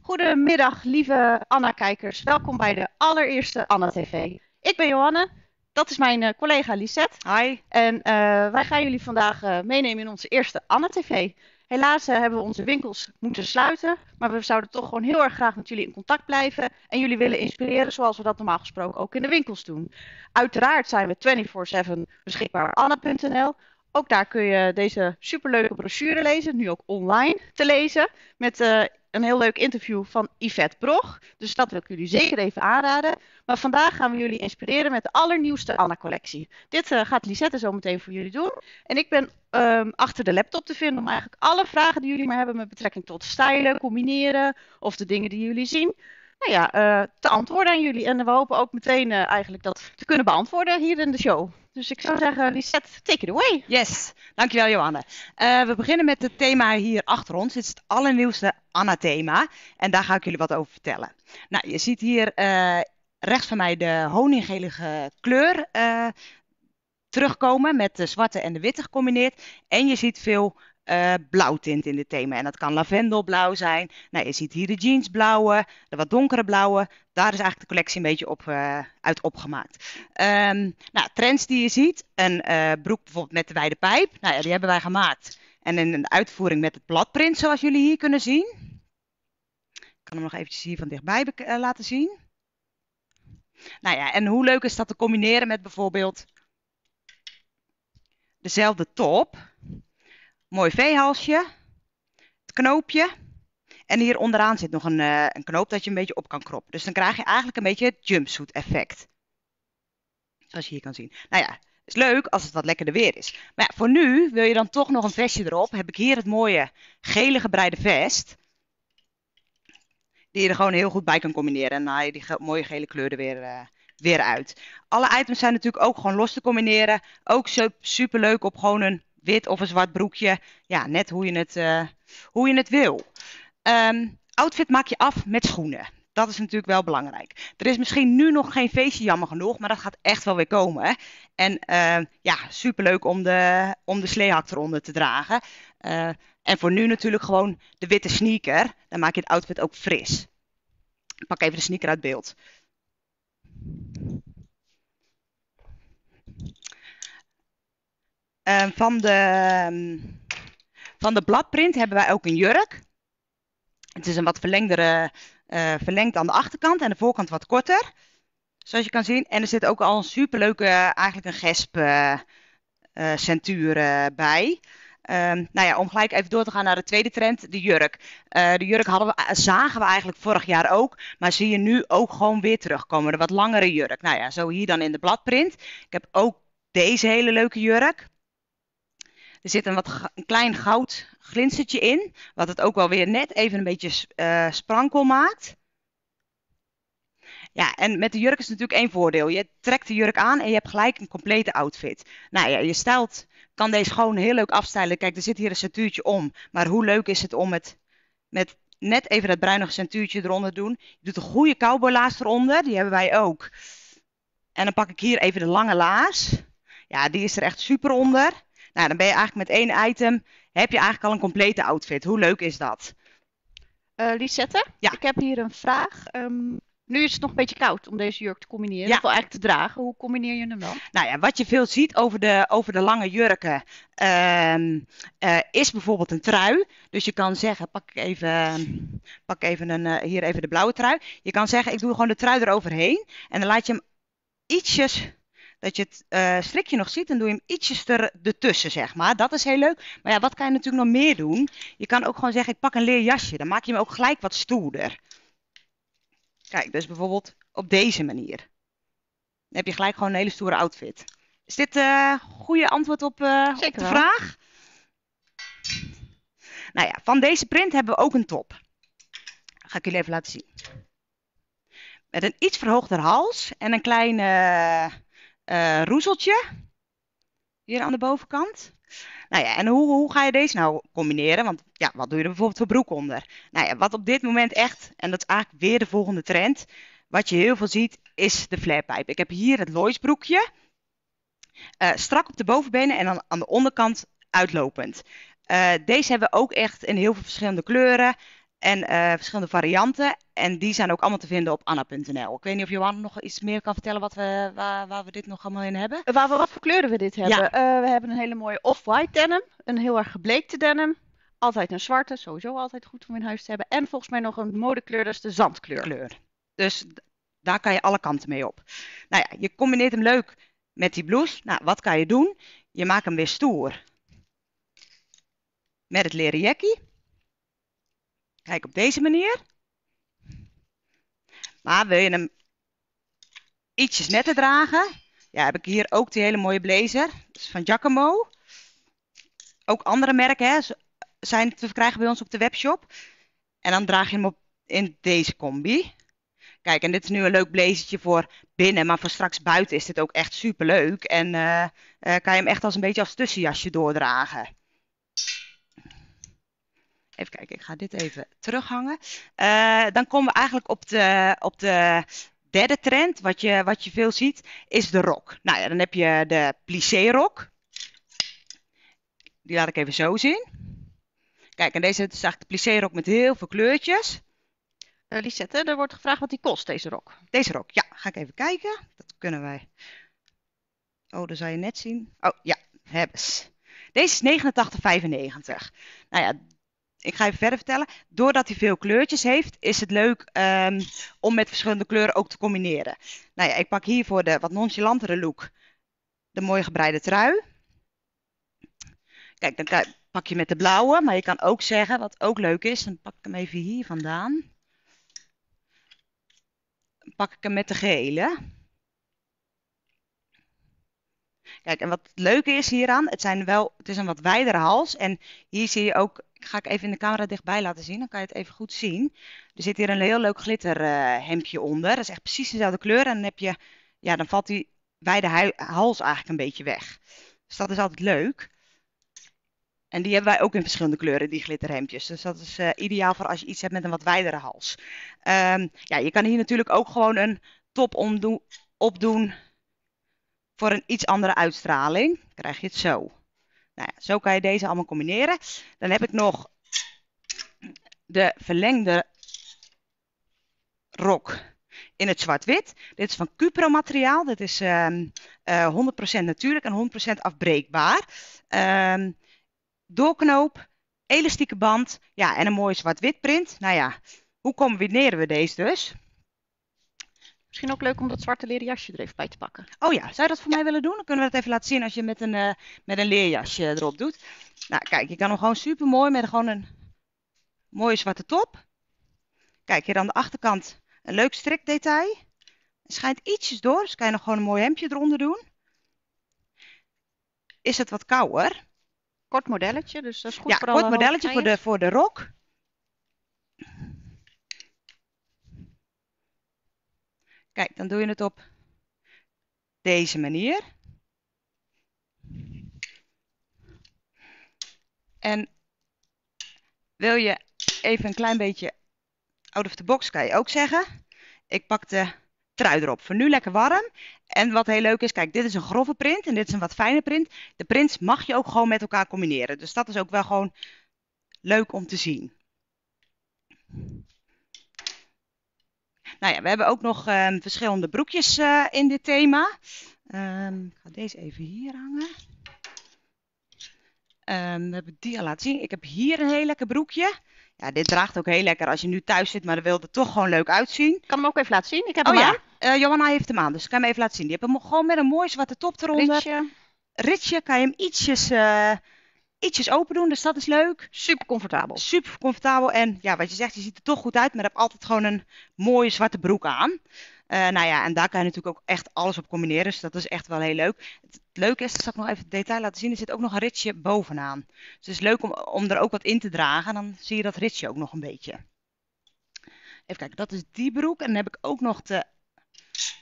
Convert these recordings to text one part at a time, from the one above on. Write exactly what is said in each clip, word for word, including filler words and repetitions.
Goedemiddag, lieve Anna-kijkers. Welkom bij de allereerste Anna T V. Ik ben Johanne, dat is mijn uh, collega Lisette. Hi. En uh, wij gaan jullie vandaag uh, meenemen in onze eerste Anna T V. Helaas uh, hebben we onze winkels moeten sluiten, maar we zouden toch gewoon heel erg graag met jullie in contact blijven en jullie willen inspireren zoals we dat normaal gesproken ook in de winkels doen. Uiteraard zijn we vierentwintig zeven beschikbaar op anna punt n l. Ook daar kun je deze superleuke brochure lezen, nu ook online te lezen, met uh, een heel leuk interview van Yvette Brog. Dus dat wil ik jullie zeker even aanraden. Maar vandaag gaan we jullie inspireren met de allernieuwste Anna-collectie. Dit uh, gaat Lisette zo meteen voor jullie doen. En ik ben um, achter de laptop te vinden om eigenlijk alle vragen die jullie maar hebben met betrekking tot stylen, combineren of de dingen die jullie zien, nou ja, uh, te antwoorden aan jullie. En we hopen ook meteen uh, eigenlijk dat te kunnen beantwoorden hier in de show. Dus ik zou zeggen, Lisette, take it away. Yes, dankjewel Johanne. Uh, we beginnen met het thema hier achter ons. Dit is het allernieuwste Anna-thema. En daar ga ik jullie wat over vertellen. Nou, je ziet hier uh, rechts van mij de honinggelige kleur uh, terugkomen met de zwarte en de witte gecombineerd. En je ziet veel uh, blauwtint in dit thema. En dat kan lavendelblauw zijn. Nou, je ziet hier de jeansblauwe, de wat donkere blauwe. Daar is eigenlijk de collectie een beetje op, uh, uit opgemaakt. Um, nou, trends die je ziet. Een uh, broek bijvoorbeeld met de wijde pijp. Nou ja, die hebben wij gemaakt. En in een uitvoering met het bladprint zoals jullie hier kunnen zien. Ik kan hem nog eventjes hier van dichtbij uh, laten zien. Nou ja, en hoe leuk is dat te combineren met bijvoorbeeld dezelfde top. Mooi V-halsje. Het knoopje. En hier onderaan zit nog een, uh, een knoop dat je een beetje op kan kroppen. Dus dan krijg je eigenlijk een beetje het jumpsuit effect. Zoals je hier kan zien. Nou ja, is leuk als het wat lekkerder weer is. Maar ja, voor nu wil je dan toch nog een vestje erop. Heb ik hier het mooie gele gebreide vest. Die je er gewoon heel goed bij kan combineren. En dan haal je die ge mooie gele kleur er weer, uh, weer uit. Alle items zijn natuurlijk ook gewoon los te combineren. Ook super leuk op gewoon een wit of een zwart broekje. Ja, net hoe je het, uh, hoe je het wil. Um, outfit maak je af met schoenen. Dat is natuurlijk wel belangrijk. Er is misschien nu nog geen feestje, jammer genoeg, maar dat gaat echt wel weer komen. Hè? En uh, ja, superleuk om de, om de sleehak eronder te dragen. Uh, en voor nu natuurlijk gewoon de witte sneaker. Dan maak je het outfit ook fris. Ik pak even de sneaker uit beeld. Uh, van, de, um, van de bladprint hebben wij ook een jurk. Het is een wat verlengdere, uh, verlengd aan de achterkant en de voorkant wat korter. Zoals je kan zien. En er zit ook al een superleuke, uh, eigenlijk een gesp uh, uh, centuur uh, bij. Um, nou ja, om gelijk even door te gaan naar de tweede trend, de jurk. Uh, de jurk hadden we, zagen we eigenlijk vorig jaar ook, maar zie je nu ook gewoon weer terugkomen. De wat langere jurk. Nou ja, zo hier dan in de bladprint. Ik heb ook deze hele leuke jurk. Er zit een wat een klein goud glinstertje in, wat het ook wel weer net even een beetje uh, sprankel maakt. Ja, en met de jurk is natuurlijk één voordeel. Je trekt de jurk aan en je hebt gelijk een complete outfit. Nou ja, je stijlt, kan deze gewoon heel leuk afstijlen. Kijk, er zit hier een centuurtje om. Maar hoe leuk is het om het met net even dat bruinige centuurtje eronder te doen. Je doet een goede cowboylaars eronder, die hebben wij ook. En dan pak ik hier even de lange laars. Ja, die is er echt super onder. Nou, dan ben je eigenlijk met één item, heb je eigenlijk al een complete outfit. Hoe leuk is dat? Uh, Lisette, ja. Ik heb hier een vraag. Um, nu is het nog een beetje koud om deze jurk te combineren, ja. of eigenlijk te dragen. Hoe combineer je hem dan? Nou ja, wat je veel ziet over de, over de lange jurken, uh, uh, is bijvoorbeeld een trui. Dus je kan zeggen, pak ik even, pak even een, uh, hier even de blauwe trui. Je kan zeggen, ik doe gewoon de trui eroverheen. En dan laat je hem ietsjes, dat je het uh, strikje nog ziet, dan doe je hem ietsjes er, ertussen, zeg maar. Dat is heel leuk. Maar ja, wat kan je natuurlijk nog meer doen? Je kan ook gewoon zeggen, ik pak een leer jasje. Dan maak je hem ook gelijk wat stoerder. Kijk, dus bijvoorbeeld op deze manier. Dan heb je gelijk gewoon een hele stoere outfit. Is dit een uh, goede antwoord op, uh, op de vraag? Nou ja, van deze print hebben we ook een top. Dat ga ik jullie even laten zien. Met een iets verhoogder hals en een klein uh, uh, roezeltje. Hier aan de bovenkant. Nou ja, en hoe, hoe ga je deze nou combineren? Want ja, wat doe je er bijvoorbeeld voor broek onder? Nou ja, wat op dit moment echt, en dat is eigenlijk weer de volgende trend. Wat je heel veel ziet, is de flarepijp. Ik heb hier het Lois broekje. Uh, strak op de bovenbenen en dan aan de onderkant uitlopend. Uh, deze hebben we ook echt in heel veel verschillende kleuren. En uh, verschillende varianten. En die zijn ook allemaal te vinden op anna punt n l. Ik weet niet of Johanna nog iets meer kan vertellen wat we, waar, waar we dit nog allemaal in hebben. Waar we, wat voor kleuren we dit hebben? Ja. Uh, we hebben een hele mooie off-white denim. Een heel erg gebleekte denim. Altijd een zwarte, sowieso altijd goed om in huis te hebben. En volgens mij nog een modekleur, dat is de zandkleur. Kleur. Dus daar kan je alle kanten mee op. Nou ja, je combineert hem leuk met die blouse. Nou, wat kan je doen? Je maakt hem weer stoer. Met het leren jackie. Kijk, op deze manier. Maar wil je hem ietsjes netter dragen? Ja, heb ik hier ook die hele mooie blazer. Dat is van Giacomo. Ook andere merken hè, zijn te verkrijgen bij ons op de webshop. En dan draag je hem op in deze combi. Kijk, en dit is nu een leuk blazertje voor binnen, maar voor straks buiten is dit ook echt super leuk. En uh, uh, kan je hem echt als een beetje als tussenjasje doordragen. Even kijken, ik ga dit even terughangen. Uh, dan komen we eigenlijk op de, op de derde trend, wat je, wat je veel ziet, is de rok. Nou ja, dan heb je de plissé rok. Die laat ik even zo zien. Kijk, en deze is eigenlijk de plissé rok met heel veel kleurtjes. Uh, Lisette, er wordt gevraagd wat die kost, deze rok. Deze rok, ja, ga ik even kijken. Dat kunnen wij. Oh, dat zou je net zien. Oh, ja, hebben ze. Deze is negenentachtig vijfennegentig. Nou ja, ik ga even verder vertellen. Doordat hij veel kleurtjes heeft, is het leuk um, om met verschillende kleuren ook te combineren. Nou ja, ik pak hier voor de wat nonchalantere look de mooie gebreide trui. Kijk, dan pak je met de blauwe, maar je kan ook zeggen, wat ook leuk is, dan pak ik hem even hier vandaan. Dan pak ik hem met de gele. Kijk, en wat het leuke is hieraan, het, zijn wel, het is een wat wijdere hals. En hier zie je ook, ga ik even in de camera dichtbij laten zien, dan kan je het even goed zien. Er zit hier een heel leuk glitter uh, hemdje onder. Dat is echt precies dezelfde kleur. En dan, heb je, ja, dan valt die wijde hals eigenlijk een beetje weg. Dus dat is altijd leuk. En die hebben wij ook in verschillende kleuren, die glitterhemdjes. Dus dat is uh, ideaal voor als je iets hebt met een wat wijdere hals. Um, ja, je kan hier natuurlijk ook gewoon een top omdoen, opdoen voor een iets andere uitstraling. Dan krijg je het zo. Nou ja, zo kan je deze allemaal combineren. Dan heb ik nog de verlengde rok in het zwart-wit. Dit is van Cupro materiaal. Dit is um, uh, honderd procent natuurlijk en honderd procent afbreekbaar. Um, doorknoop, elastieke band, ja, en een mooie zwart-wit print. Nou ja, hoe combineren we deze dus? Misschien ook leuk om dat zwarte leren jasje er even bij te pakken. Oh ja, zou je dat voor ja. mij willen doen? Dan kunnen we dat even laten zien als je met een, uh, met een leerjasje erop doet. Nou, kijk, je kan hem gewoon super mooi met gewoon een mooie zwarte top. Kijk, hier aan de achterkant een leuk strikdetail. Het schijnt ietsjes door, dus kan je nog gewoon een mooi hemdje eronder doen. Is het wat kouder? Kort modelletje, dus dat is goed ja, voor alle kort modelletje voor de, voor de rok. Kijk, dan doe je het op deze manier. En wil je even een klein beetje out of the box, kan je ook zeggen. Ik pak de trui erop. Voor nu lekker warm. En wat heel leuk is, kijk, dit is een grove print en dit is een wat fijne print. De prints mag je ook gewoon met elkaar combineren. Dus dat is ook wel gewoon leuk om te zien. Nou ja, we hebben ook nog um, verschillende broekjes uh, in dit thema. Um, ik ga deze even hier hangen. Um, we hebben die al laten zien. Ik heb hier een heel lekker broekje. Ja, dit draagt ook heel lekker als je nu thuis zit, maar dan wil het er toch gewoon leuk uitzien. Ik kan hem ook even laten zien. Ik heb oh hem ja, aan. Uh, Johanna heeft hem aan, dus ik kan hem even laten zien. Die heb hem gewoon met een mooi zwarte top eronder. Ritje. Ritje kan je hem ietsjes, uh, ietsjes open doen, dus dat is leuk. Super comfortabel. Super comfortabel en ja, wat je zegt, je ziet er toch goed uit, maar je hebt altijd gewoon een mooie zwarte broek aan. Uh, nou ja, en daar kan je natuurlijk ook echt alles op combineren, dus dat is echt wel heel leuk. Het leuke is, dat zal ik nog even het detail laten zien, er zit ook nog een ritje bovenaan. Dus het is leuk om, om er ook wat in te dragen, dan zie je dat ritje ook nog een beetje. Even kijken, dat is die broek en dan heb ik ook nog de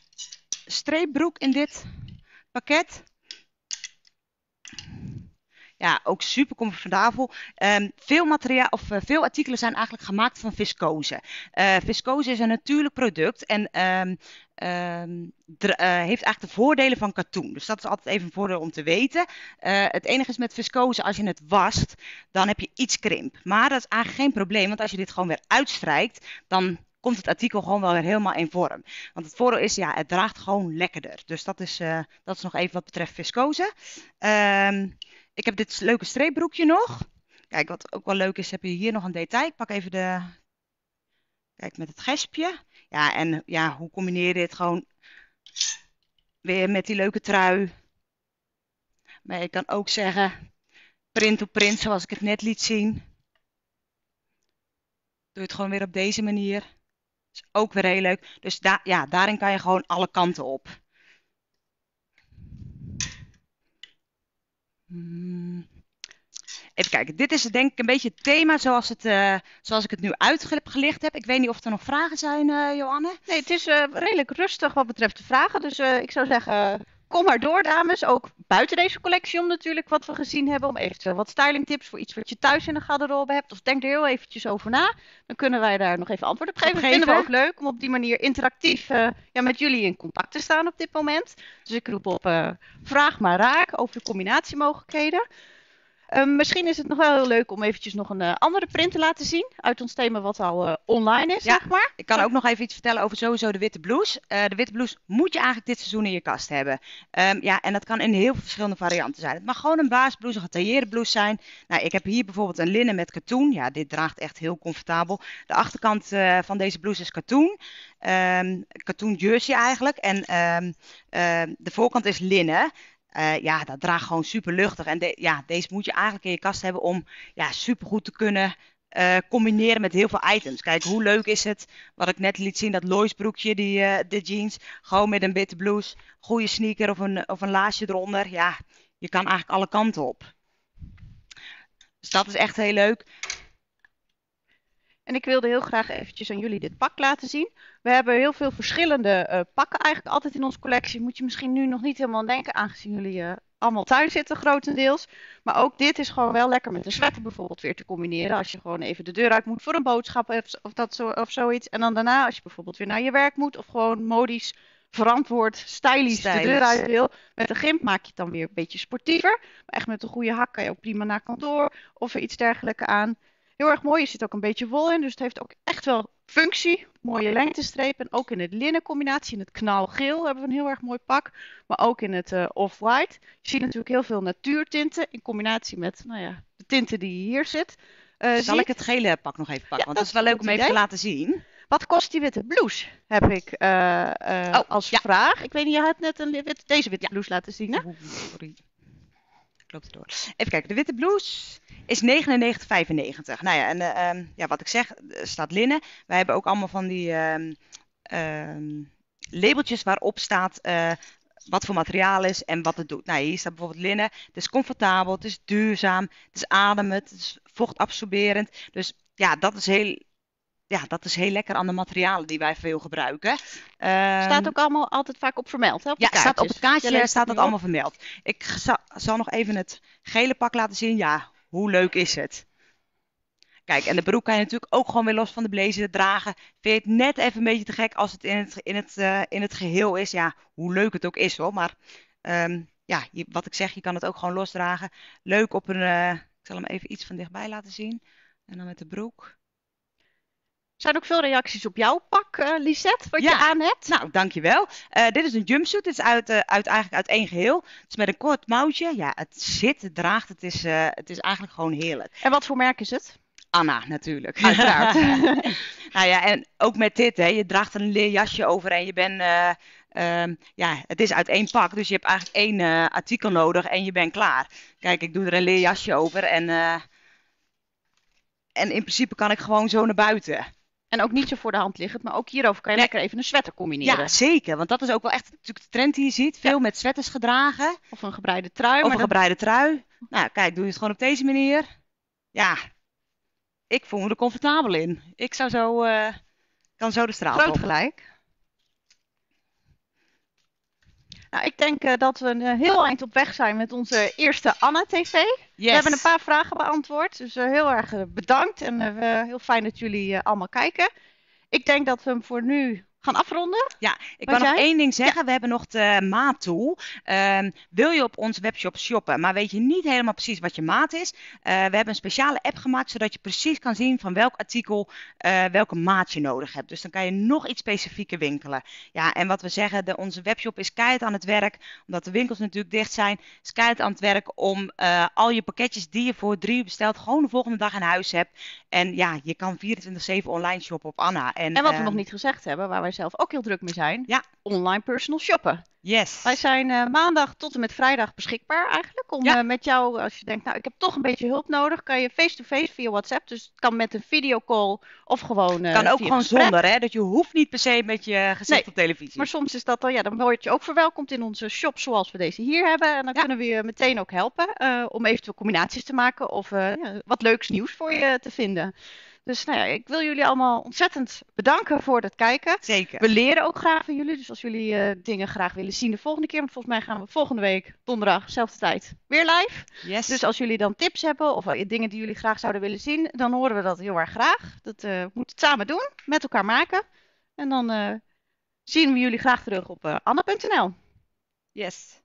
streepbroek in dit pakket. Ja, ook super comfortabel. Um, veel materiaal of uh, veel artikelen zijn eigenlijk gemaakt van viscose. Uh, viscose is een natuurlijk product en um, um, uh, heeft eigenlijk de voordelen van katoen. Dus dat is altijd even een voordeel om te weten. Uh, het enige is met viscose, als je het wast, dan heb je iets krimp. Maar dat is eigenlijk geen probleem, want als je dit gewoon weer uitstrijkt, dan komt het artikel gewoon wel weer helemaal in vorm. Want het voordeel is, ja, het draagt gewoon lekkerder. Dus dat is, uh, dat is nog even wat betreft viscose. Um, ik heb dit leuke streepbroekje nog. Kijk, wat ook wel leuk is, heb je hier nog een detail. Ik pak even de... Kijk, met het gespje. Ja, en ja, hoe combineer je dit gewoon weer met die leuke trui. Maar je kan ook zeggen, print op print, zoals ik het net liet zien. Doe het gewoon weer op deze manier. Is ook weer heel leuk. Dus da ja, daarin kan je gewoon alle kanten op. Hmm. Even kijken, dit is denk ik een beetje het thema zoals, het, uh, zoals ik het nu uitgelicht heb. Ik weet niet of er nog vragen zijn, uh, Joanne? Nee, het is uh, redelijk rustig wat betreft de vragen. Dus uh, ik zou zeggen, uh, kom maar door dames. Ook buiten deze collectie om natuurlijk wat we gezien hebben. Om eventueel wat stylingtips voor iets wat je thuis in de garderobe hebt. Of denk er heel eventjes over na. Dan kunnen wij daar nog even antwoord op geven. Dat vinden we ook leuk om op die manier interactief uh, ja, met jullie in contact te staan op dit moment. Dus ik roep op, uh, vraag maar raak over de combinatiemogelijkheden. Um, misschien is het nog wel heel leuk om eventjes nog een uh, andere print te laten zien uit ons thema wat al uh, online is, ja, zeg maar. Ik kan ook nog even iets vertellen over sowieso de witte blouse. Uh, de witte blouse moet je eigenlijk dit seizoen in je kast hebben. Um, ja, en dat kan in heel veel verschillende varianten zijn. Het mag gewoon een basisblouse, een getailleerde blouse zijn. Nou, ik heb hier bijvoorbeeld een linnen met katoen. Ja, dit draagt echt heel comfortabel. De achterkant uh, van deze blouse is katoen. Um, katoen jersey eigenlijk. En um, uh, de voorkant is linnen. Uh, ja, dat draagt gewoon super luchtig. En de, ja, deze moet je eigenlijk in je kast hebben om ja, super goed te kunnen uh, combineren met heel veel items. Kijk, hoe leuk is het, wat ik net liet zien, dat Lois broekje, die, uh, de jeans, gewoon met een witte blouse, goede sneaker of een, of een laasje eronder. Ja, je kan eigenlijk alle kanten op. Dus dat is echt heel leuk. En ik wilde heel graag eventjes aan jullie dit pak laten zien. We hebben heel veel verschillende uh, pakken eigenlijk altijd in onze collectie. Moet je misschien nu nog niet helemaal denken, aangezien jullie uh, allemaal thuis zitten grotendeels. Maar ook dit is gewoon wel lekker met een sweater bijvoorbeeld weer te combineren. Als je gewoon even de deur uit moet voor een boodschap of, of, dat zo, of zoiets. En dan daarna als je bijvoorbeeld weer naar je werk moet of gewoon modisch verantwoord, stylish, stylish de deur uit wil. Met een gimp maak je het dan weer een beetje sportiever. Maar echt met een goede hak kan je ook prima naar kantoor of er iets dergelijks aan. Heel erg mooi, er zit ook een beetje wol in, dus het heeft ook echt wel functie. Mooie lengtestreep en ook in het linnen combinatie, in het knalgeel hebben we een heel erg mooi pak. Maar ook in het uh, off-white. Je ziet natuurlijk heel veel natuurtinten in combinatie met nou ja, de tinten die je hier zit. Uh, Zal ziet. ik het gele pak nog even pakken, ja, want dat is wel leuk om even idee. te laten zien. Wat kost die witte blouse? Heb ik uh, uh, oh, als ja. vraag. Ik weet niet, je had net een wit, deze witte ja. blouse laten zien, hè? Sorry. Ik loop erdoor. Even kijken, de witte blouse is negenennegentig vijfennegentig. Nou ja, en uh, um, ja, wat ik zeg, er staat linnen. Wij hebben ook allemaal van die um, um, labeltjes waarop staat uh, wat voor materiaal is en wat het doet. Nou, hier staat bijvoorbeeld linnen. Het is comfortabel, het is duurzaam, het is ademend, het is vochtabsorberend. Dus ja, dat is heel... Ja, dat is heel lekker aan de materialen die wij veel gebruiken. Um, staat ook allemaal altijd vaak op vermeld, hè? Op ja, staat op het kaartje staat dat allemaal vermeld. Ik zal, zal nog even het gele pak laten zien. Ja, hoe leuk is het? Kijk, en de broek kan je natuurlijk ook gewoon weer los van de blazer dragen. Vind je het net even een beetje te gek als het in het, in het, uh, in het geheel is? Ja, hoe leuk het ook is hoor. Maar um, ja, je, wat ik zeg, je kan het ook gewoon losdragen. Leuk op een... Uh, ik zal hem even iets van dichtbij laten zien. En dan met de broek. Er zijn ook veel reacties op jouw pak, uh, Lisette, wat ja. je aan hebt. Nou, dankjewel. Uh, dit is een jumpsuit. Dit is uit, uh, uit, eigenlijk uit één geheel. Het is met een kort mouwtje. Ja, het zit, het draagt. Het is, uh, het is eigenlijk gewoon heerlijk. En wat voor merk is het? Anna, natuurlijk. Uiteraard. Nou ja, en ook met dit, hè. Je draagt er een leer jasje over en je bent... Uh, Um, ja, het is uit één pak, dus je hebt eigenlijk één uh, artikel nodig en je bent klaar. Kijk, ik doe er een leer jasje over en, uh, en in principe kan ik gewoon zo naar buiten. En ook niet zo voor de hand liggend, maar ook hierover kan je nee. lekker even een sweater combineren. Ja, zeker. Want dat is ook wel echt natuurlijk de trend die je ziet. Veel ja. met sweaters gedragen. Of een gebreide trui. Of een gebreide trui. Nou, kijk, doe je het gewoon op deze manier. Ja, ik voel me er comfortabel in. Ik zou zo, uh, kan zo de straat op. Groot gelijk. Nou, ik denk uh, dat we een uh, heel eind op weg zijn met onze eerste Anna T V. Yes. We hebben een paar vragen beantwoord, dus uh, heel erg uh, bedankt en uh, heel fijn dat jullie uh, allemaal kijken. Ik denk dat we hem voor nu gaan afronden. Ja, ik wil nog één ding zeggen. Ja. We hebben nog de maattool. Uh, wil je op onze webshop shoppen, maar weet je niet helemaal precies wat je maat is? Uh, we hebben een speciale app gemaakt, zodat je precies kan zien van welk artikel uh, welke maat je nodig hebt. Dus dan kan je nog iets specifieker winkelen. Ja, en wat we zeggen, de, onze webshop is keihard aan het werk, omdat de winkels natuurlijk dicht zijn, is keihard aan het werk om uh, al je pakketjes die je voor drie uur bestelt, gewoon de volgende dag in huis hebt. En ja, je kan vierentwintig zeven online shoppen op Anna. En, en wat we uh, nog niet gezegd hebben, waar wij zelf ook heel druk mee zijn, ja. online personal shoppen. Yes. Wij zijn uh, maandag tot en met vrijdag beschikbaar eigenlijk. Om ja. uh, met jou, als je denkt, nou ik heb toch een beetje hulp nodig, kan je face-to-face via WhatsApp. Dus het kan met een videocall of gewoon uh, kan ook via gewoon gesprek. Zonder, hè? Dat je hoeft niet per se met je gezicht nee, op televisie. Maar soms is dat dan, ja, dan word je ook verwelkomd in onze shop zoals we deze hier hebben. En dan ja. kunnen we je meteen ook helpen uh, om eventueel combinaties te maken of uh, ja, wat leuks nieuws voor je te vinden. Dus nou ja, ik wil jullie allemaal ontzettend bedanken voor het kijken. Zeker. We leren ook graag van jullie. Dus als jullie uh, dingen graag willen zien de volgende keer. Want volgens mij gaan we volgende week, donderdag, zelfde tijd, weer live. Yes. Dus als jullie dan tips hebben of uh, dingen die jullie graag zouden willen zien. Dan horen we dat heel erg graag. Dat uh, we moeten het samen doen, met elkaar maken. En dan uh, zien we jullie graag terug op uh, anna punt n l. Yes.